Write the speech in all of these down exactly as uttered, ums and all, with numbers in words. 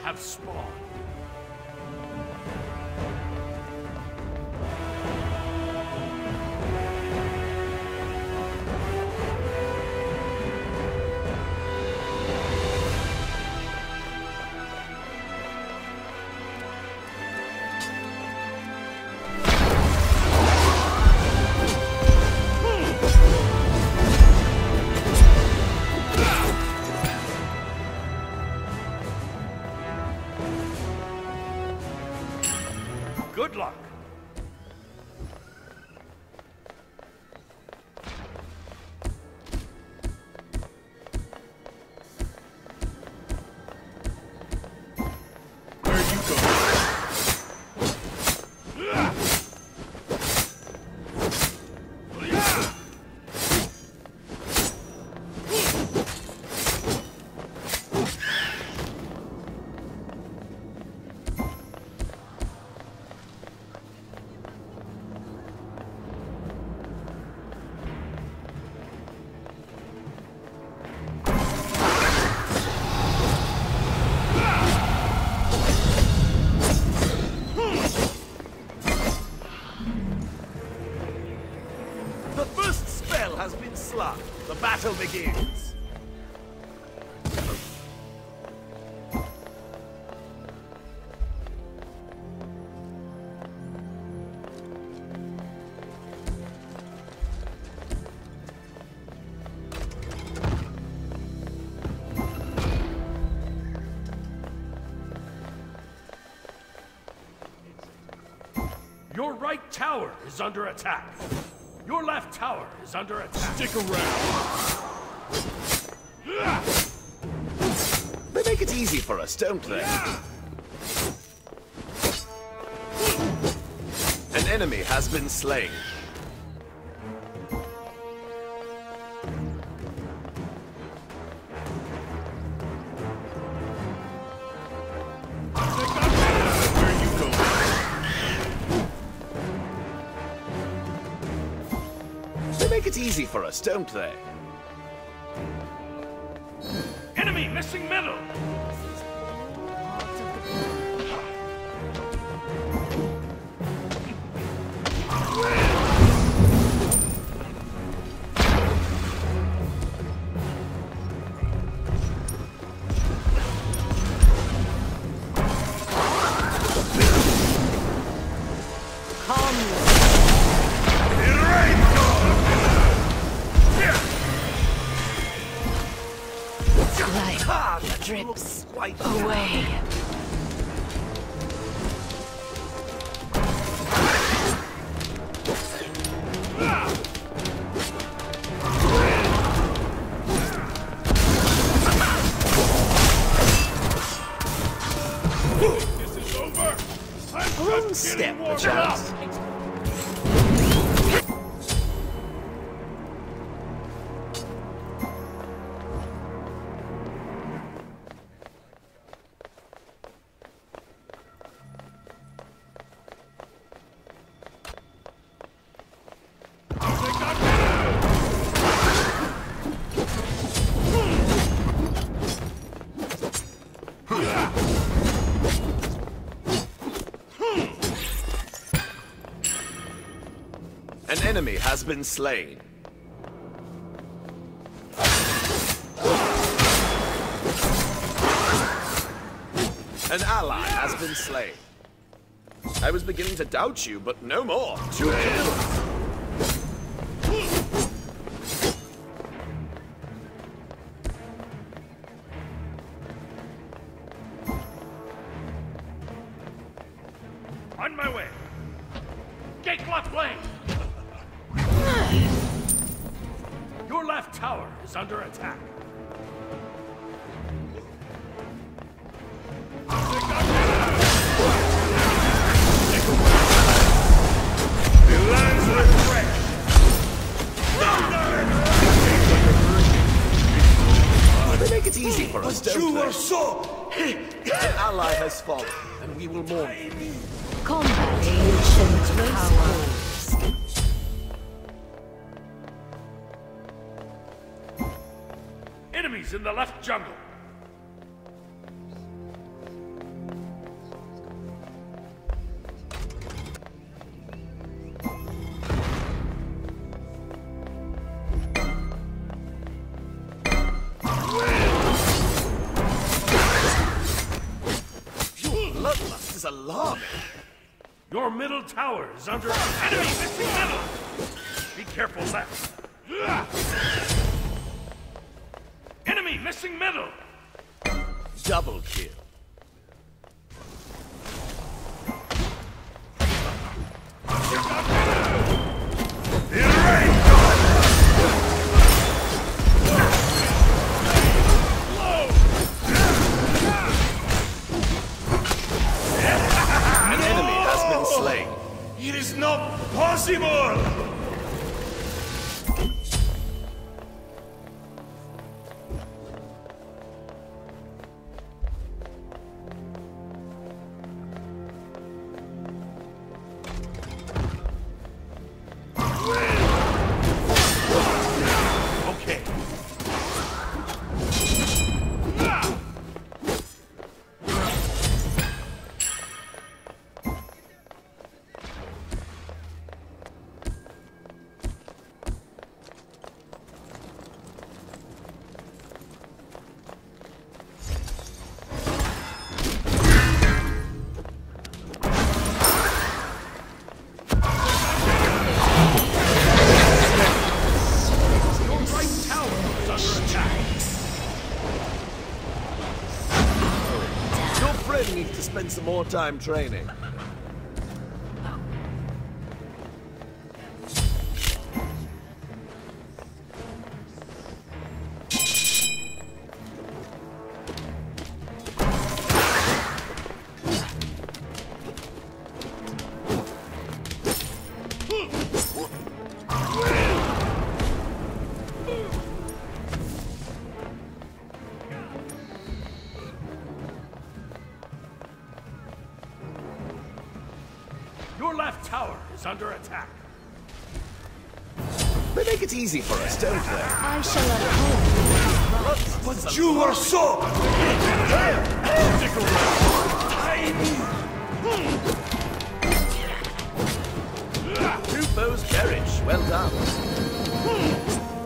have spawned. Good luck. Where you going? Has been slung. The battle begins. Your right tower is under attack. Your left tower is under attack. Stick around. They make it easy for us, don't they? An enemy has been slain. They make it easy for us, don't they? Enemy missing middle! Drips away. This is over. One step, perchance. An enemy has been slain. An ally has been slain. I was beginning to doubt you, but no more. Two kills. On my way. Gate lock blade. Your left tower is under attack. The lands are fresh. They make it easy for us, don't they? So An ally has fallen, and we will mourn. Combat ancient powers. Enemies in the left jungle. Your middle tower is under attack. Enemy missing middle! Be careful left. Enemy missing middle! Double kill. An enemy has been slain. It is not possible! Okay. Needs to spend some more time training. Your left tower is under attack. They make it easy for us, don't they? I shall uphold. But you are so... Stick around. Two foes perish. Well done.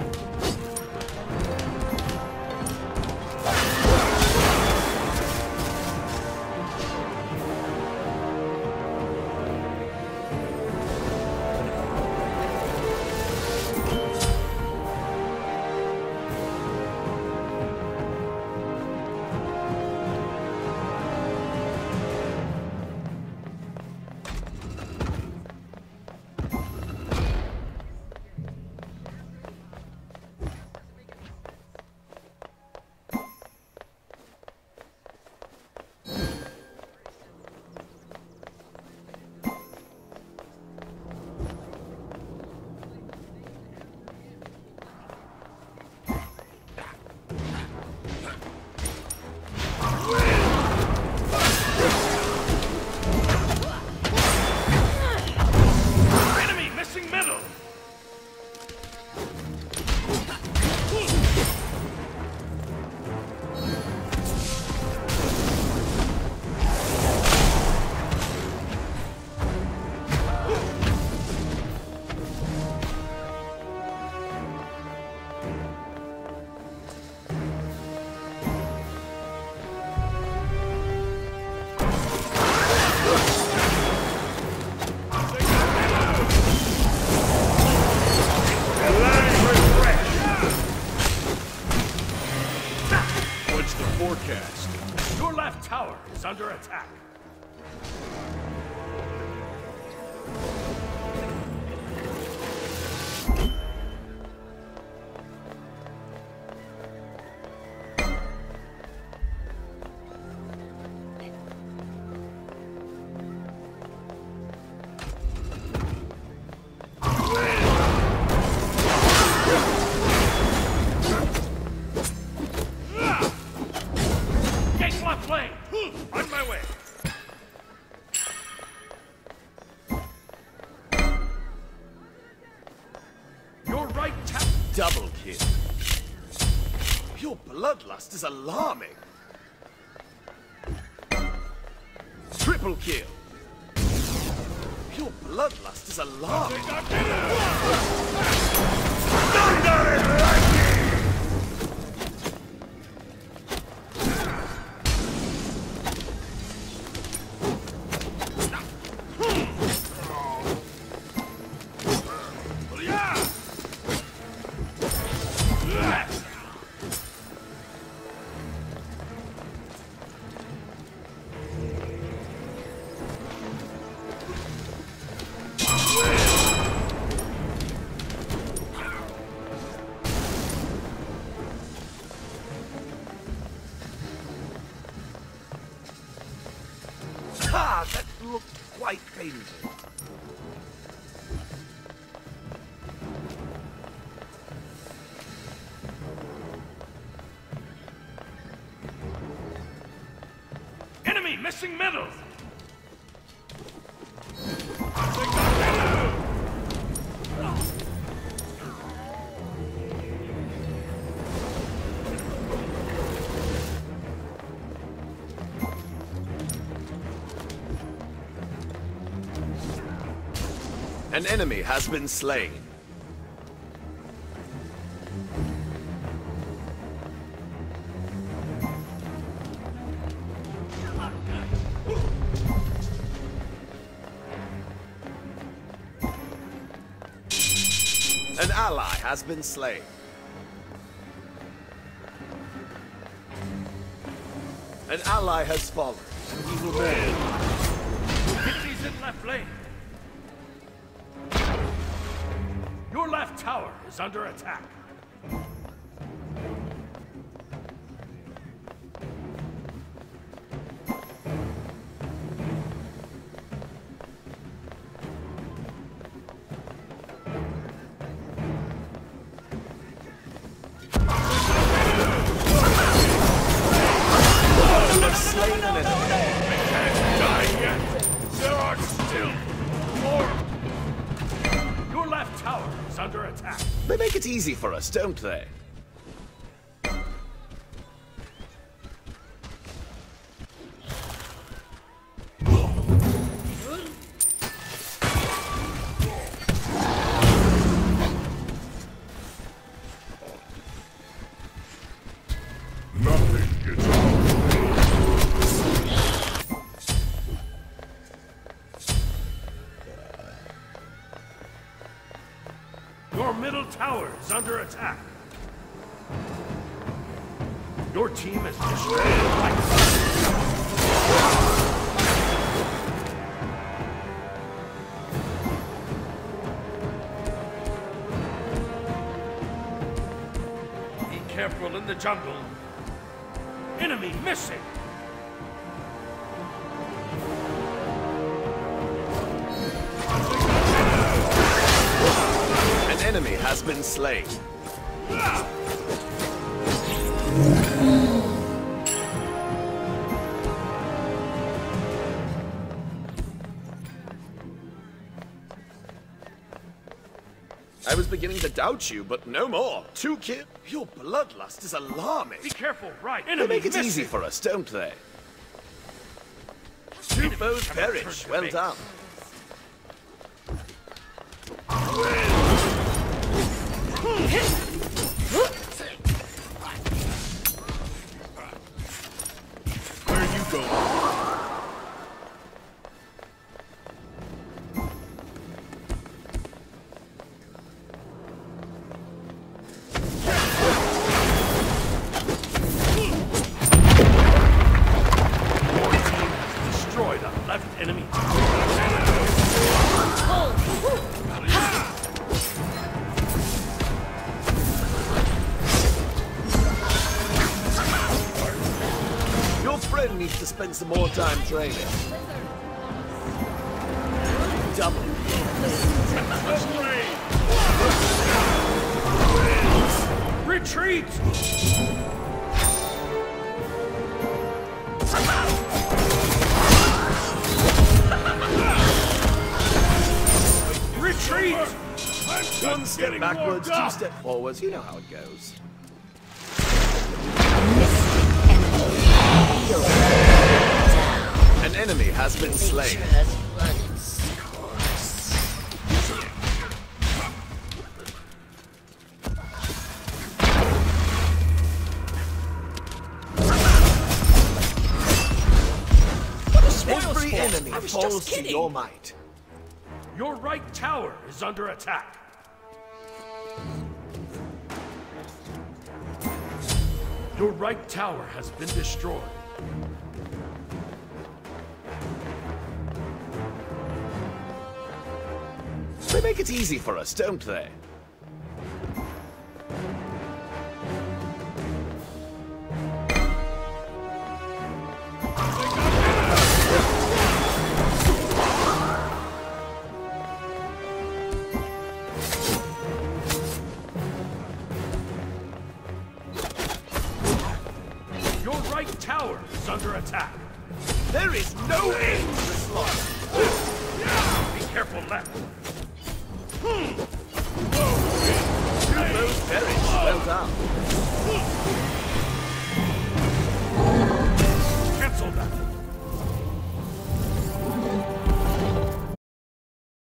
Your left tower is under attack. On my way. Your right tap. Double kill. Your bloodlust is alarming. Triple kill. Your bloodlust is alarming. Thunder and lightning! quite painful. Enemy missing middle! An enemy has been slain. An ally has been slain. An ally has fallen. He will win. Enemies in left lane. Your left tower is under attack. You have slain an enemy. Die yet! There are still more! Your left tower is under attack. They make it easy for us, don't they? Nothing gets Your middle tower is under attack. Your team is destroyed like Be careful in the jungle. Enemy missing. An enemy has been slain. I was beginning to doubt you, but no more. Two kill. Your bloodlust is alarming. Be careful, right? They Enemy make it missing. easy for us, don't they? Two foes cannot perish. turn to Well me. done. Where are you going? Destroy the left enemy. Your friend needs to spend some more time training. Double. Retreat! Retreat! One step backwards, two step forwards. You know how it goes. An enemy has been slain. Every enemy falls to your might. Your right tower is under attack. Your right tower has been destroyed. They make it easy for us, don't they? tower is under attack. There is no end to the slaughter. Be careful, left. Two foes perished. Well done. Cancel that.